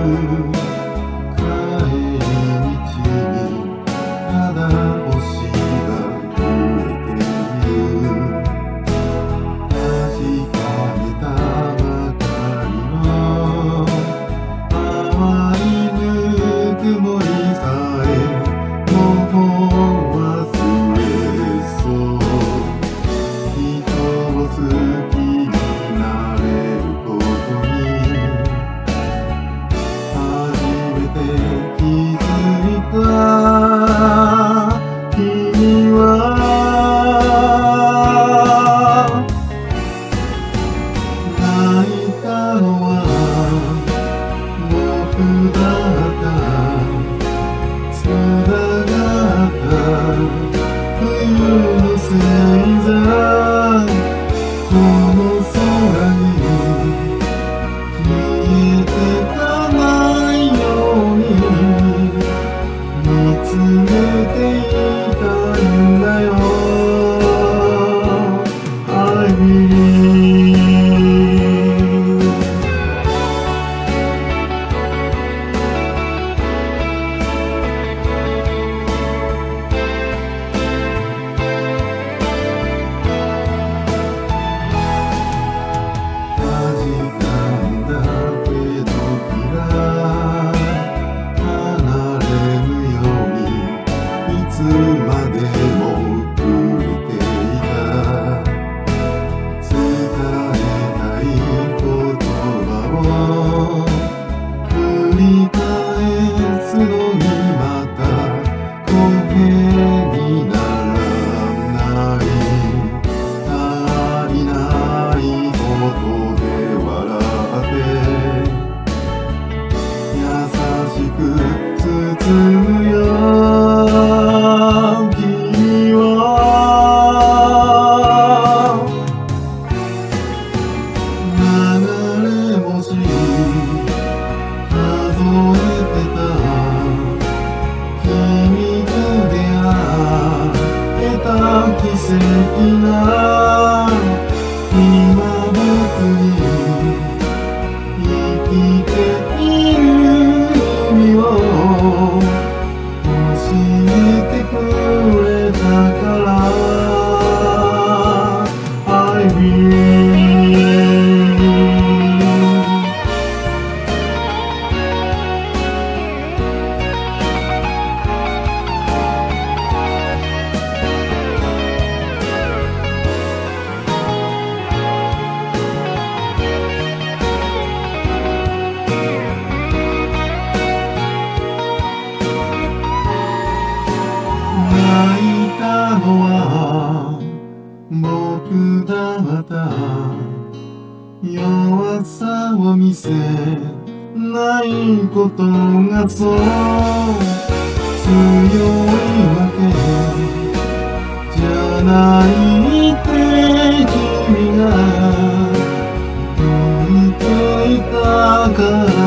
帰り道にただ星が揺れている。確かめたばかりの淡いぬくもりさえもう忘れそう。人を好きになれることに初めて気づいた。君は泣いたのは僕だった。つながった冬の星座、この空に消えてかないように見つめていたんだよ。 I believe。 いつまでも触れていた。伝えたい言葉を繰り返すのにまた声にならない。足りないことで笑って優しく包むよ。奇跡な今僕に生きている意味を教えてくれたから。 I believe。 泣いたのは僕だった。弱さを見せないことがそう強いわけじゃないって君が言っていたから。